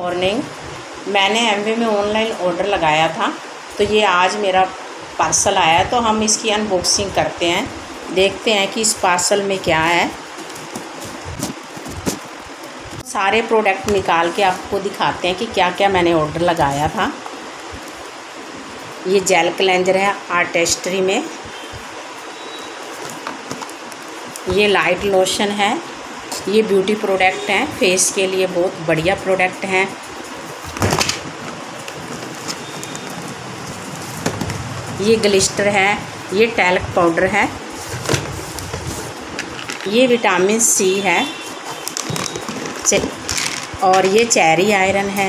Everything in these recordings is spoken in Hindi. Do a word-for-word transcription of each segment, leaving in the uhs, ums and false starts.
मॉर्निंग। मैंने एमवे में ऑनलाइन ऑर्डर लगाया था, तो ये आज मेरा पार्सल आया है। तो हम इसकी अनबॉक्सिंग करते हैं, देखते हैं कि इस पार्सल में क्या है। सारे प्रोडक्ट निकाल के आपको दिखाते हैं कि क्या क्या मैंने ऑर्डर लगाया था। ये जेल क्लेंजर है आर्टिस्ट्री में। ये लाइट लोशन है। ये ब्यूटी प्रोडक्ट हैं, फेस के लिए बहुत बढ़िया प्रोडक्ट हैं। ये ग्लिस्टर है। ये टैल्क पाउडर है। ये विटामिन सी है और ये चेरी आयरन है।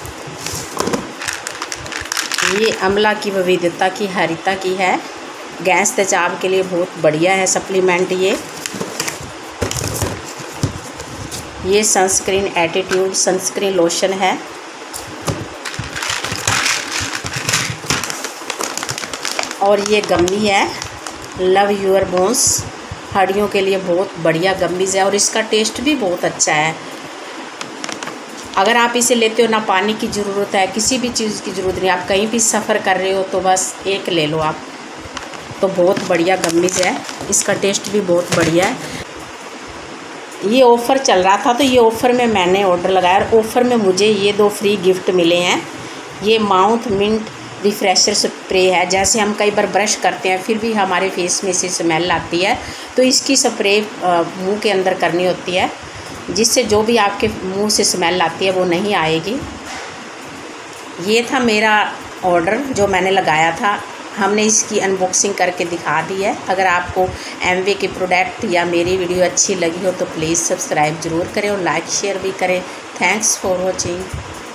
ये अमला की विविधता की हरिता की है, गैस तेजाब के लिए बहुत बढ़िया है सप्लीमेंट। ये ये सनस्क्रीन एटीट्यूड सनस्क्रीन लोशन है। और ये गम्मी है लव योर बोन्स, हड्डियों के लिए बहुत बढ़िया गम्मीज़ है और इसका टेस्ट भी बहुत अच्छा है। अगर आप इसे लेते हो ना पानी की ज़रूरत है, किसी भी चीज़ की ज़रूरत नहीं, आप कहीं भी सफ़र कर रहे हो तो बस एक ले लो आप, तो बहुत बढ़िया गम्मीज़ है। इसका टेस्ट भी बहुत बढ़िया है। ये ऑफ़र चल रहा था, तो ये ऑफ़र में मैंने ऑर्डर लगाया और ऑफ़र में मुझे ये दो फ्री गिफ्ट मिले हैं। ये माउथ मिंट रिफ्रेशर स्प्रे है। जैसे हम कई बार ब्रश करते हैं फिर भी हमारे फेस में से स्मेल आती है, तो इसकी स्प्रे मुंह के अंदर करनी होती है, जिससे जो भी आपके मुंह से स्मेल आती है वो नहीं आएगी। ये था मेरा ऑर्डर जो मैंने लगाया था। हमने इसकी अनबॉक्सिंग करके दिखा दी है। अगर आपको एमवे के प्रोडक्ट या मेरी वीडियो अच्छी लगी हो तो प्लीज़ सब्सक्राइब ज़रूर करें और लाइक शेयर भी करें। Thanks for watching.